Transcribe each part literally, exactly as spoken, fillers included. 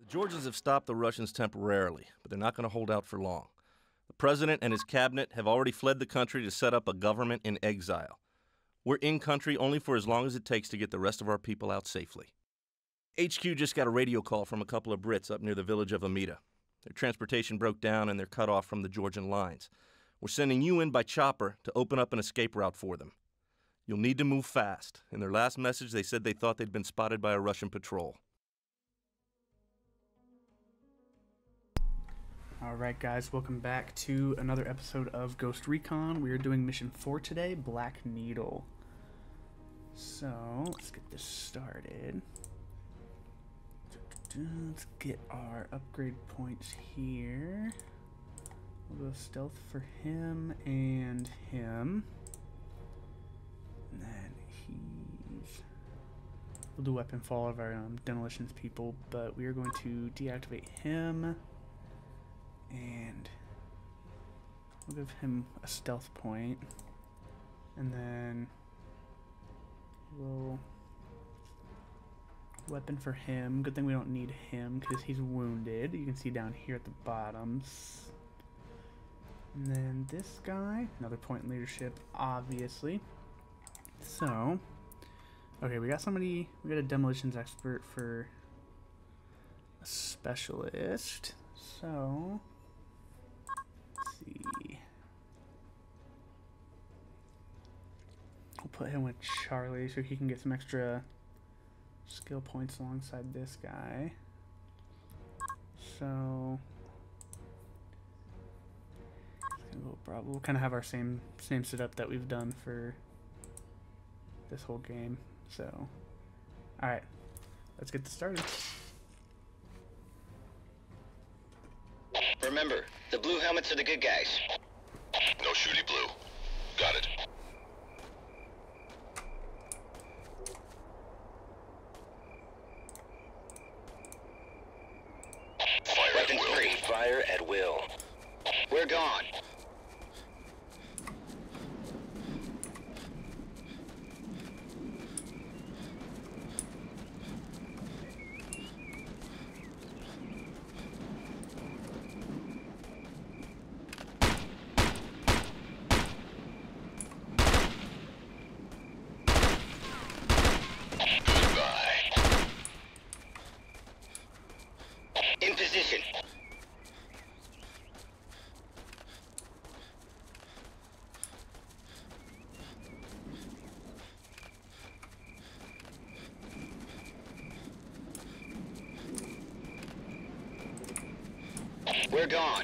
The Georgians have stopped the Russians temporarily, but they're not going to hold out for long. The president and his cabinet have already fled the country to set up a government in exile. We're in country only for as long as it takes to get the rest of our people out safely. H Q just got a radio call from a couple of Brits up near the village of Amida. Their transportation broke down and they're cut off from the Georgian lines. We're sending you in by chopper to open up an escape route for them. You'll need to move fast. In their last message, they said they thought they'd been spotted by a Russian patrol. Alright guys, welcome back to another episode of Ghost Recon. We are doing mission four today, Black Needle. So, let's get this started. Let's get our upgrade points here. We'll go stealth for him and him. And then he's... We'll do weapon for all of our um, demolitions people, but we are going to deactivate him. And we'll give him a stealth point, and then we'll weapon for him. Good thing we don't need him because he's wounded. You can see down here at the bottoms. And then this guy, another point in leadership, obviously. So, okay, we got somebody. We got a demolitions expert for a specialist. So. See. We'll put him with Charlie so he can get some extra skill points alongside this guy. So we'll probably we'll kind of have our same same setup that we've done for this whole game. So, all right, let's get this started. Remember, the blue helmets are the good guys. No shooty blue. Got it. Fire Weapons at will. free. Fire at will. We're gone. In position. We're gone.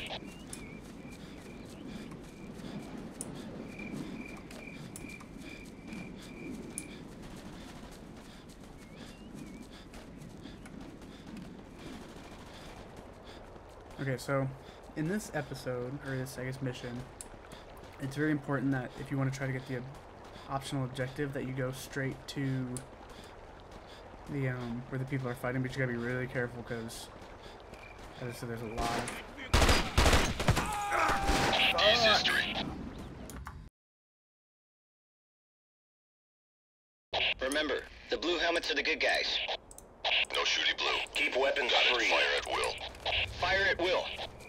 Okay, so in this episode, or this, I guess, mission, it's very important that if you want to try to get the optional objective, that you go straight to the, um, where the people are fighting, but you gotta be really careful, because, as I said, there's a lot of... Ease history. Remember, the blue helmets are the good guys. No shooty blue. Keep weapons Got it. free. Fire at will. Fire at will.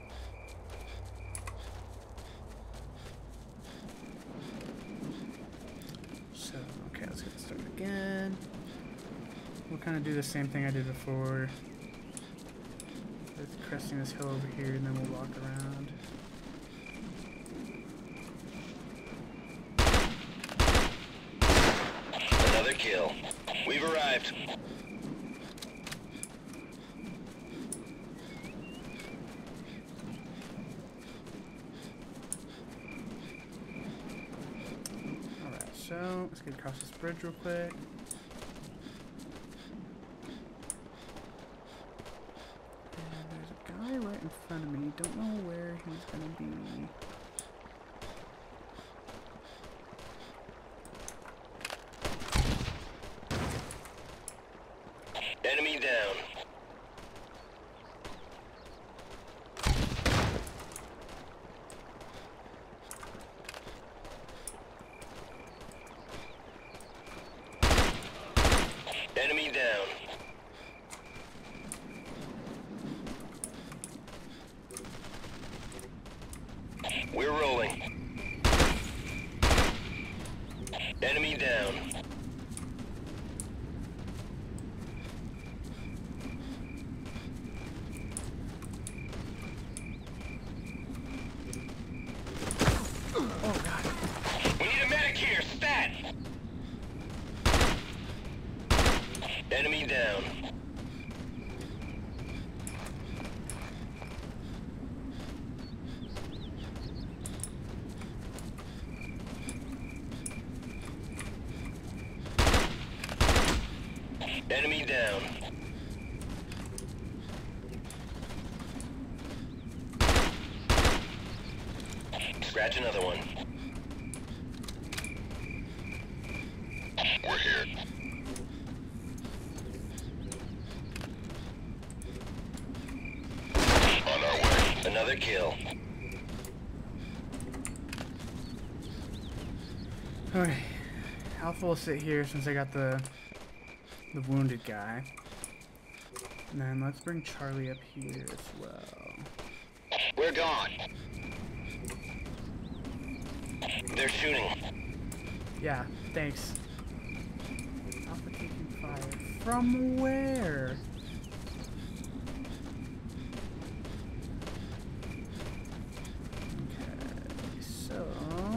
So, okay, let's get started again. We'll kind of do the same thing I did before. With cresting this hill over here, and then we'll walk around. Another kill. We've arrived. Alright, so let's get across this bridge real quick. And there's a guy right in front of me. Don't know where he's gonna be. Enemy down. Enemy down. Enemy down. Scratch another one. We're here. On our way. Another kill. Okay. Alpha will sit here since I got the the wounded guy. And then let's bring Charlie up here as well. We're gone. They're shooting. Yeah, thanks. Alpha taking fire. From where? Okay, so...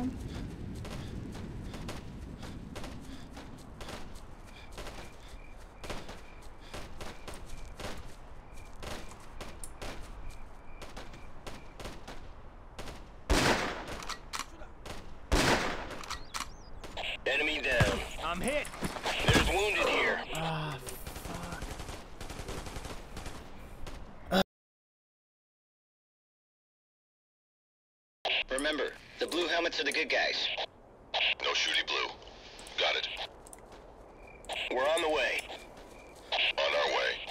Enemy down. I'm hit. There's wounded here. Ah, fuck. Remember, the blue helmets are the good guys. No shooty blue. Got it. We're on the way. On our way.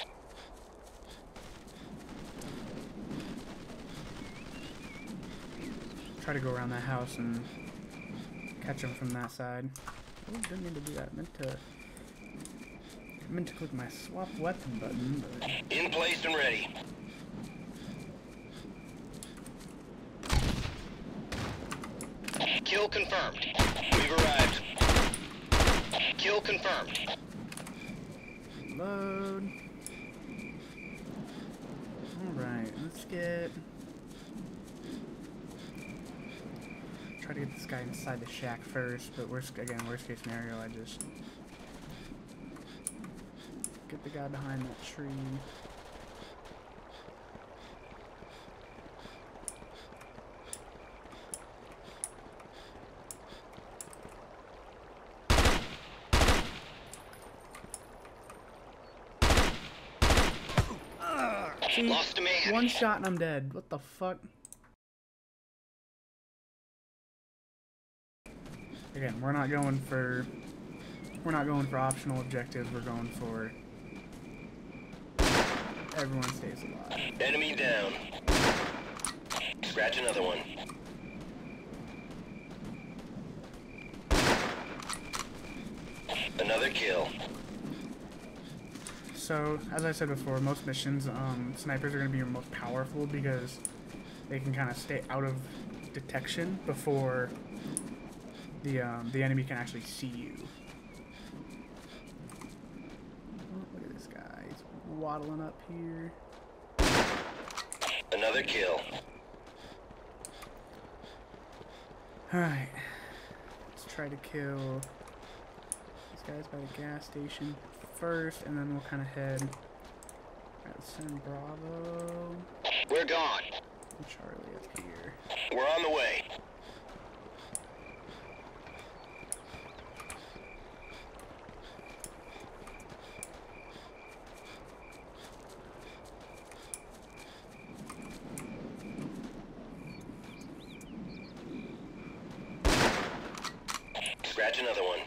Try to go around that house and catch him from that side. Oh, didn't mean to do that. Meant to... I meant to click my swap weapon button, but... In place and ready. Kill confirmed. We've arrived. Kill confirmed. Load. Alright, let's get... Try to get this guy inside the shack first, but worst, again, worst case scenario, I just... get the guy behind that tree. See, Lost a man. one shot and I'm dead. What the fuck? Again, we're not going for we're not going for optional objectives. We're going for everyone stays alive. Enemy down. Scratch another one. Another kill. So, as I said before, most missions, um, snipers are going to be your most powerful because they can kind of stay out of detection before the um, the enemy can actually see you. Oh, look at this guy. He's waddling up here. Another kill. Alright. Let's try to kill these guys by the gas station first, and then we'll kind of head. Alright, let's send Bravo We're gone. and Charlie up here. We're on the way. Scratch another one.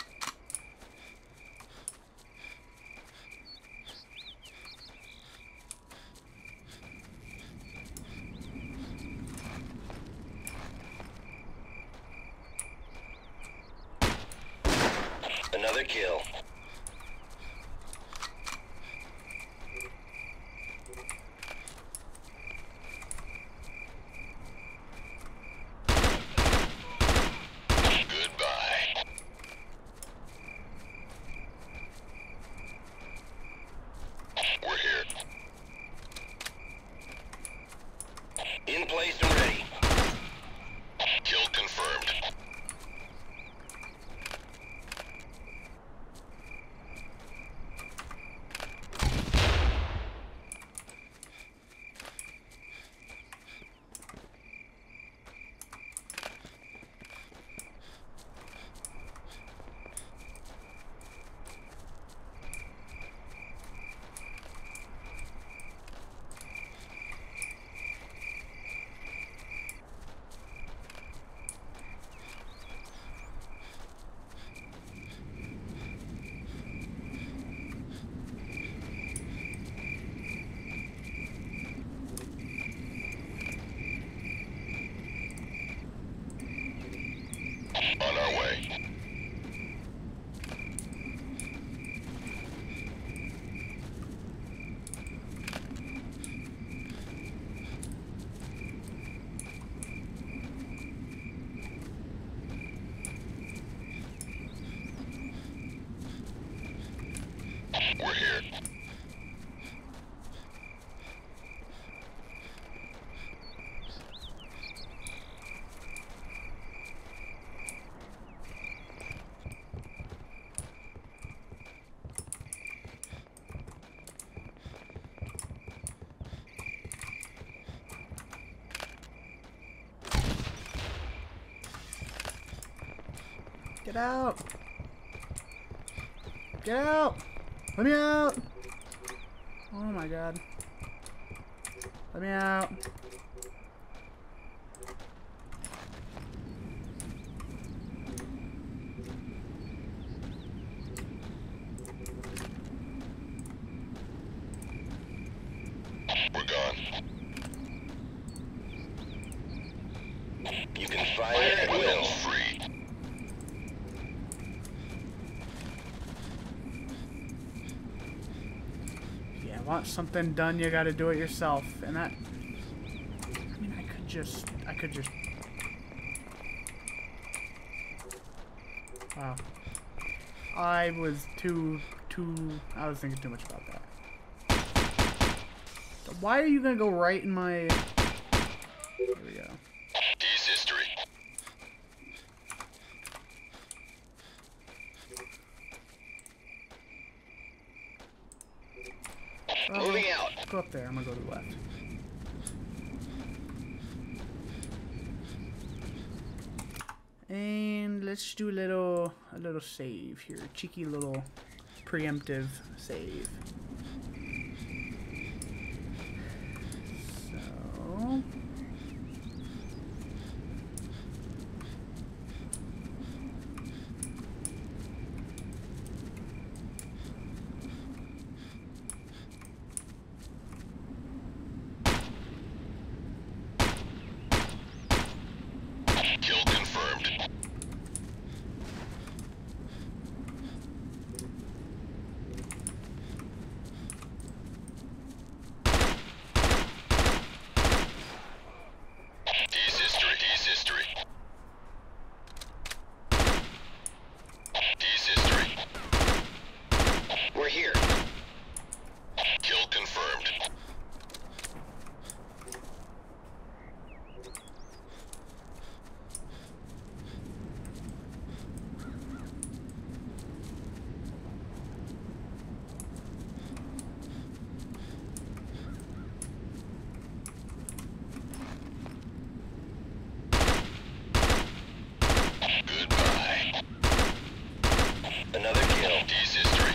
Another kill. Goodbye. We're here. In place and ready. Kill confirmed. We're here. Get out! Get out! Let me out! Oh my god. Let me out. We're gone. You can fire at will. Weapons free. Yeah, want something done, you gotta do it yourself. And that... I mean, I could just... I could just... Wow. I was too... too... I was thinking too much about that. Why are you gonna go right in my... Here we go. D's history. Oh, Moving out. go up there. I'm gonna go to the left. And let's do a little a little save here. Cheeky little preemptive save. So Kill confirmed. D's history. D's history. D's history. We're here. Kill confirmed. Goodbye. Another kill. D's history.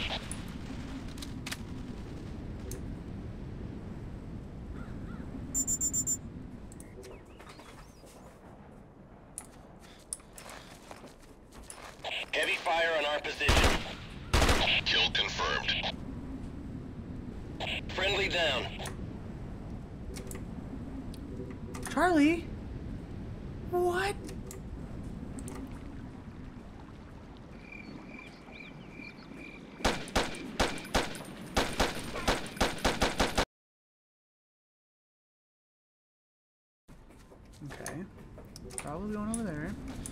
Heavy fire on our position. Kill confirmed. Friendly down. Charlie? What? Okay. Probably going over there.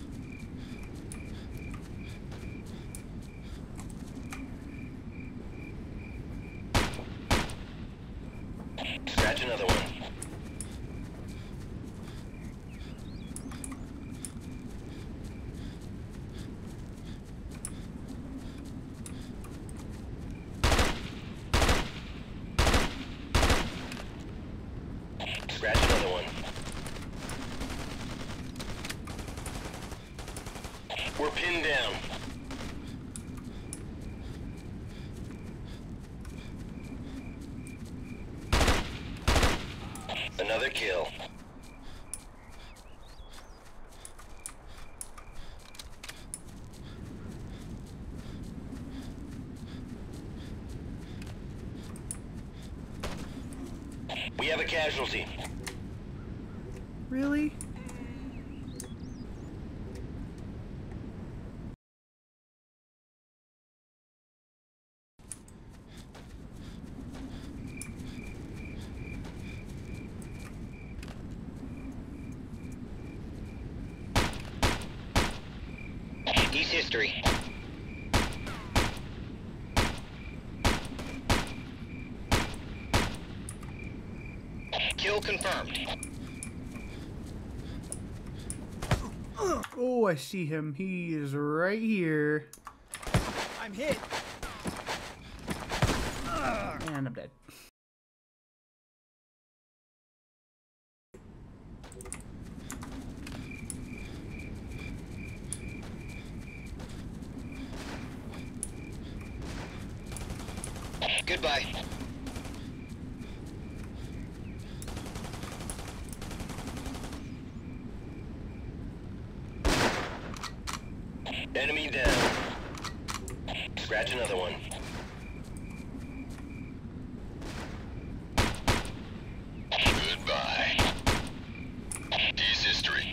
Scratch another one. Scratch another one. We're pinned down. Another kill. We have a casualty. Really? East history. Kill confirmed. Oh, I see him. He is right here. I'm hit. And I'm dead. Goodbye. Enemy down. Scratch another one. Goodbye. Peace history.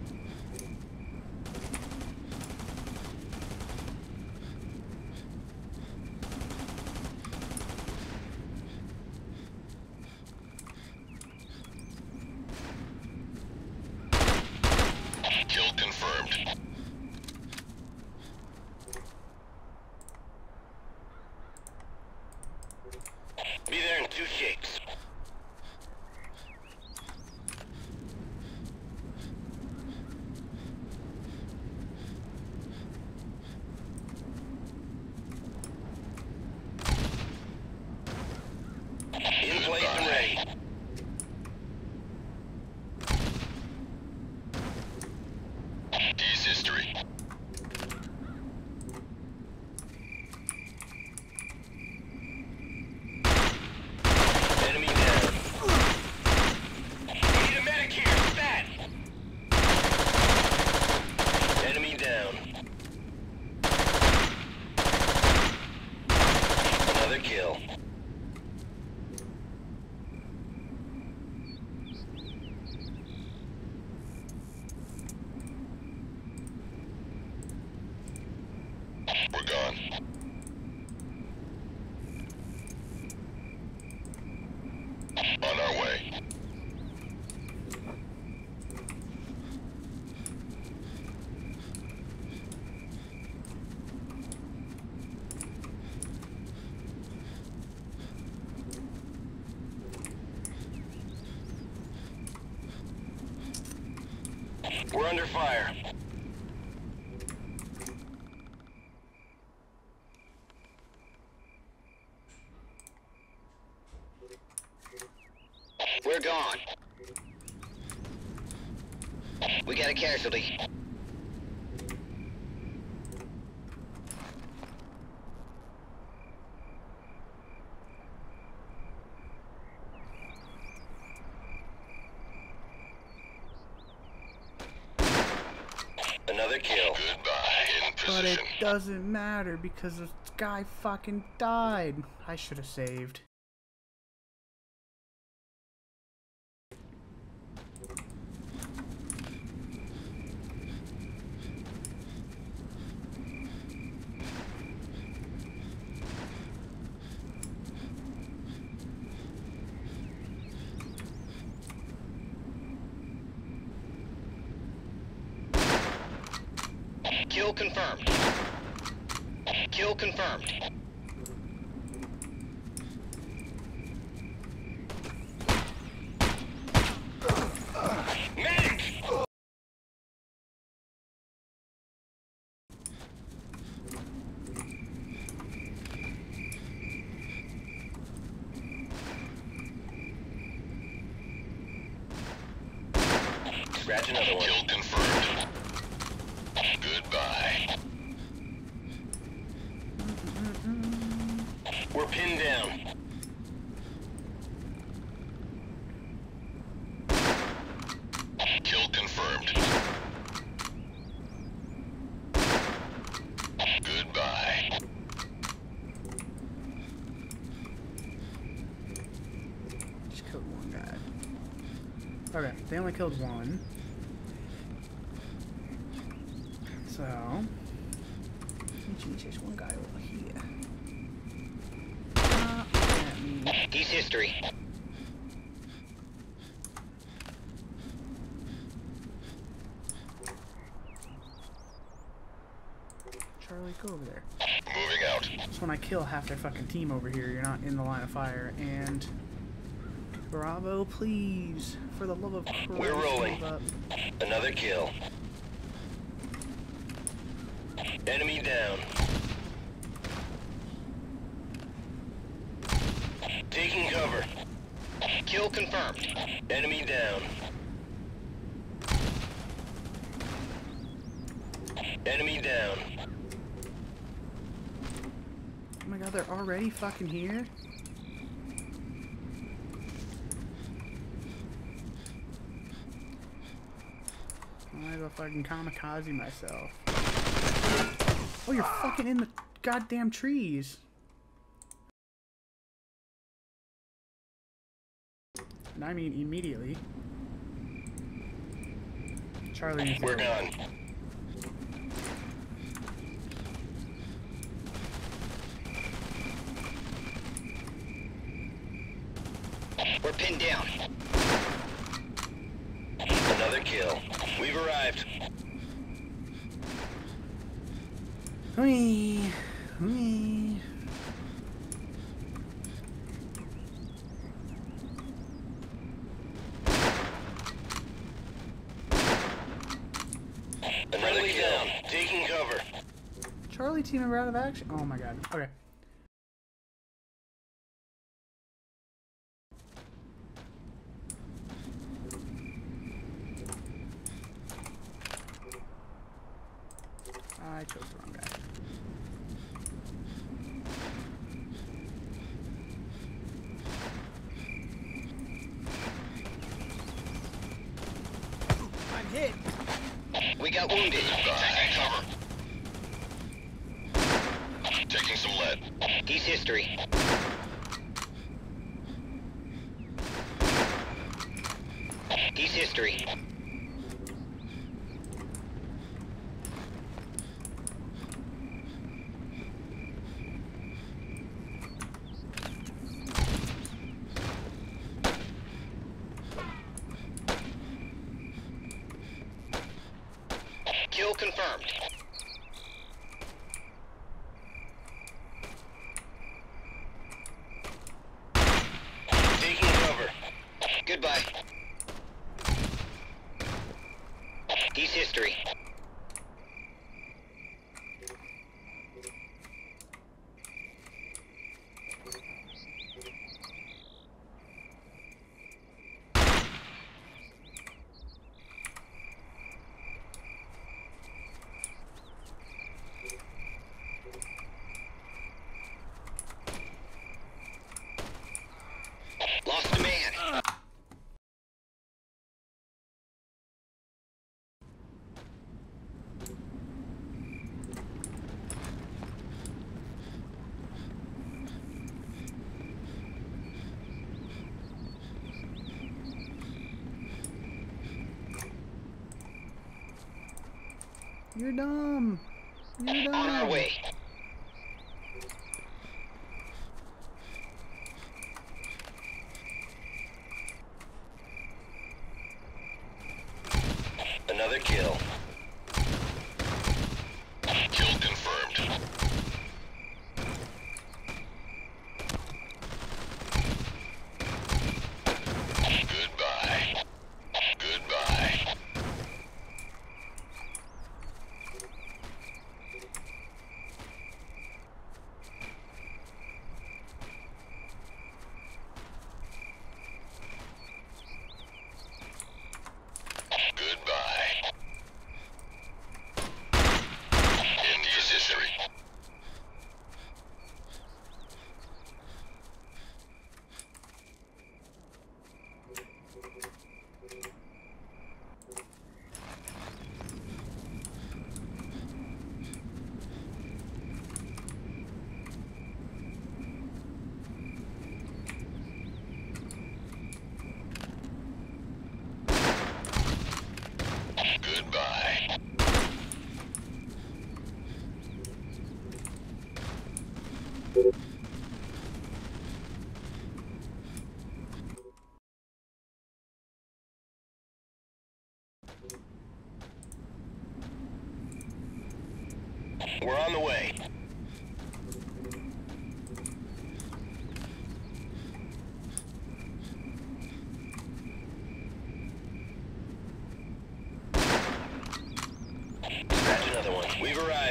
Kill confirmed. Be there in two shakes. In place and ready. Peace history. Enemy down. Need a medic here. Stat. Enemy down. Another kill. We're gone. On our way. We're under fire. We're gone. We got a casualty. Another kill. Goodbye. In But it position. doesn't matter because this guy fucking died. I should have saved. Kill confirmed. Kill confirmed. Medic! Scratch another one. Kill confirmed. Goodbye. We're pinned down. Kill confirmed. Goodbye. Just killed one guy. Okay, they only killed one. So, geez, there's one guy over here. Not at me. He's history. Charlie, go over there. Moving out. So when I kill half their fucking team over here, you're not in the line of fire, and Bravo, please. For the love of Christ, We're rolling. move up. Another kill. Enemy down. Taking cover. Kill confirmed. Enemy down. Enemy down. Oh my god, they're already fucking here? I might as well fucking kamikaze myself. Oh, you're fucking in the goddamn trees. And I mean immediately. Charlie needs to We're go. gone. We're pinned down. Another kill. We've arrived. Whee! Whee! Another kill. Taking cover. Charlie team member out of action? Oh my god. Okay. I chose the wrong guy. I'm hit. We got wounded. Taking cover. Taking some lead. He's history. He's history. Kill confirmed. Taking cover. Goodbye. He's history. Lost a man. You're dumb. You're dumb. On our way. Another kill. Kill confirmed. Goodbye. Goodbye. Goodbye. End his history. Goodbye. We're on the way.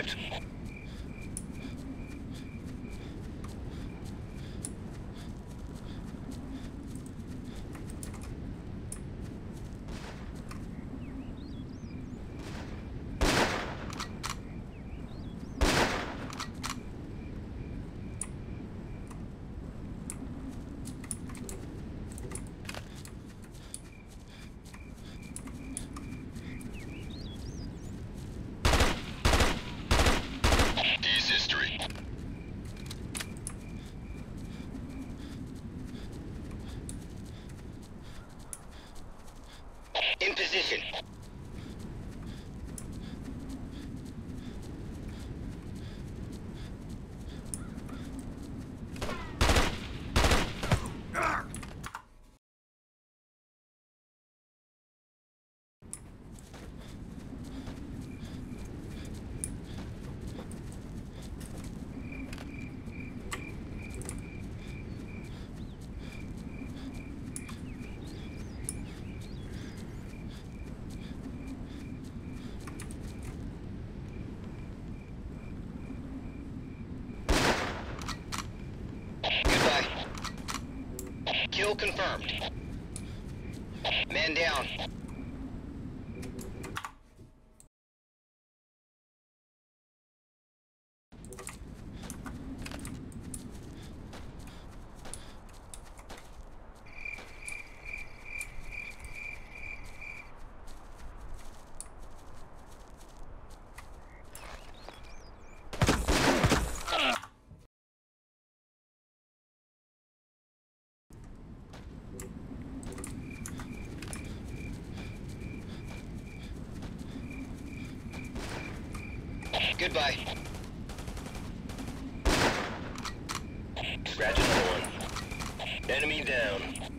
arrived. D's history. In position. Goodbye. Kill confirmed. Man down. Goodbye. Scratch another one. Enemy down.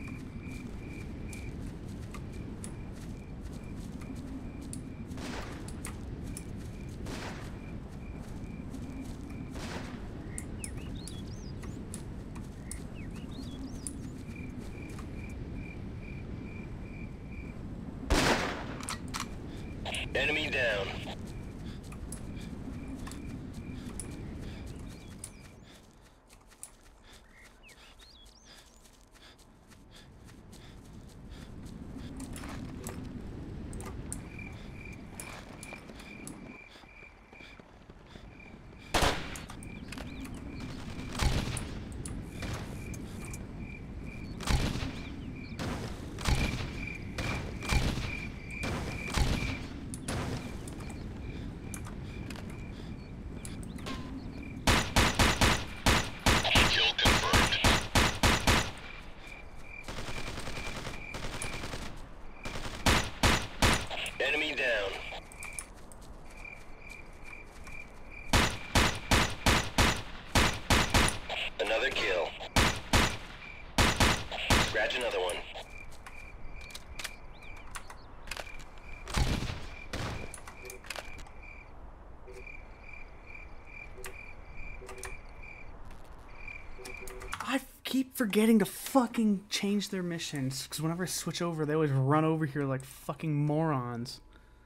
Enemy down. Kill confirmed. Enemy down. Another kill. Scratch another one. I keep forgetting to fucking change their missions, because whenever I switch over, they always run over here like fucking morons.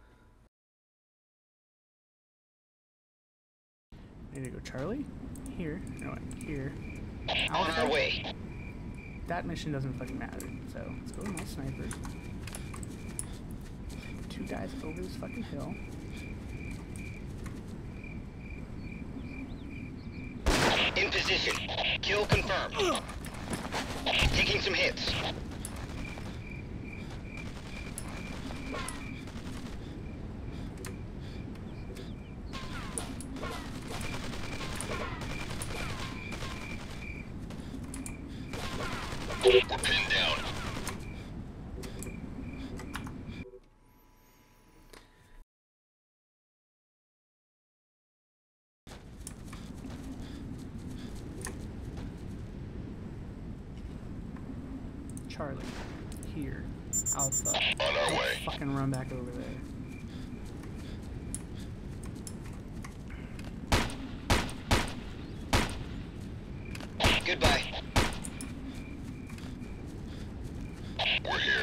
Need to go Charlie? Here. No, here. On our way. That mission doesn't fucking matter, so let's go to my snipers. Two guys over this fucking hill. In position. Kill confirmed. Taking some hits. We're pinned down. Charlie. Here. Alpha. On our way. Fucking run back over there. Goodbye. We're here.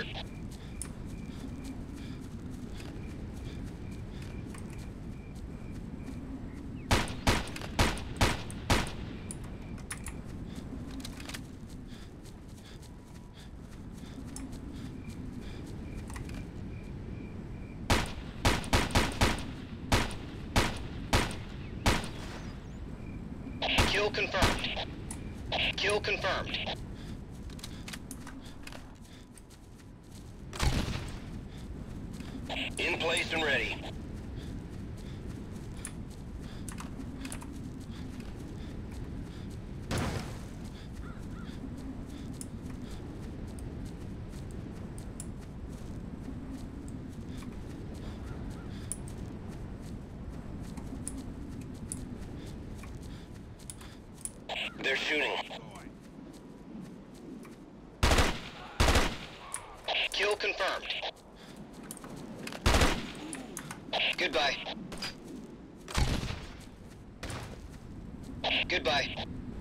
Kill confirmed. Kill confirmed. In place and ready. They're shooting. Kill confirmed. Goodbye. Goodbye.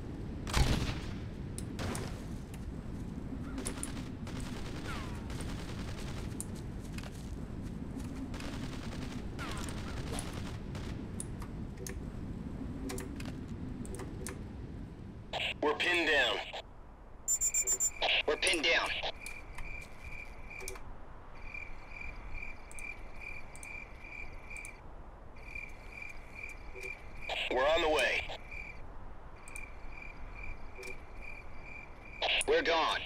We're pinned down. We're pinned down. We're on the way. We're gone.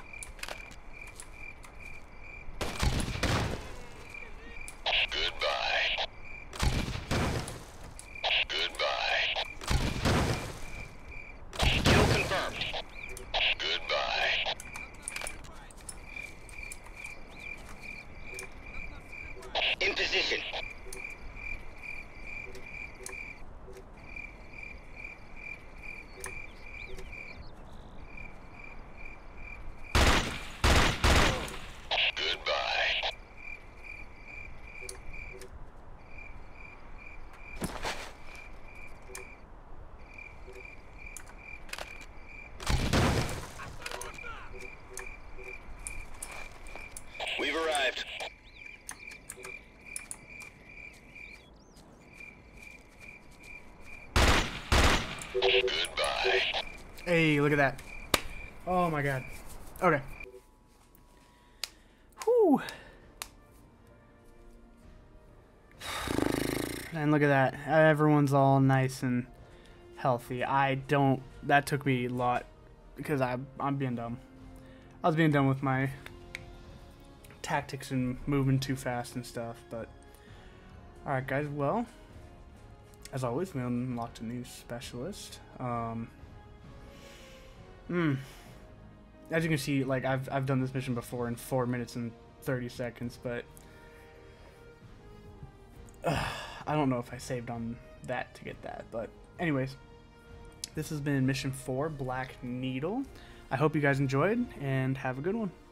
Goodbye. Goodbye. Kill confirmed. Goodbye. In position. Goodbye. We've arrived. Goodbye. Hey, look at that. Oh my god. Okay. Whew. And look at that. Everyone's all nice and healthy. I don't... That took me a lot because I, I'm being dumb. I was being dumb with my tactics and moving too fast and stuff, but... Alright guys, well... As always, we unlocked a new specialist. Um... Hmm. As you can see, like, I've, I've done this mission before in four minutes and thirty seconds, but... Uh, I don't know if I saved on that to get that, but anyways. This has been Mission four, Black Needle. I hope you guys enjoyed, and have a good one.